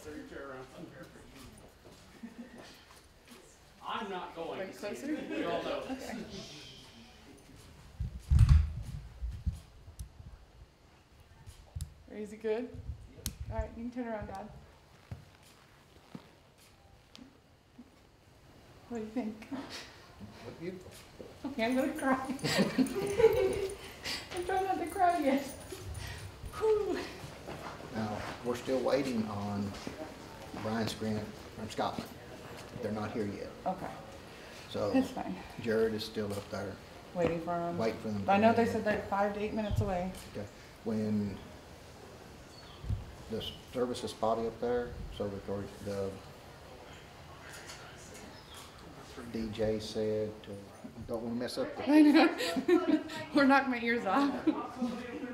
I'm not going. Like closer? We all know this. Okay. Is it good? All right, you can turn around, Dad. What do you think? Look beautiful. Okay, I'm gonna cry. I'm trying not to cry yet. Whew. Now, we're still waiting on Brian's grant from Scotland. They're not here yet. Okay, So that's fine. Jared is still up there Waiting for him. waiting for them. to I know come they in. said they're 5 to 8 minutes away. Okay. When the service is spotty up there, so the DJ said, don't want to mess up the I know. Or knock my ears off.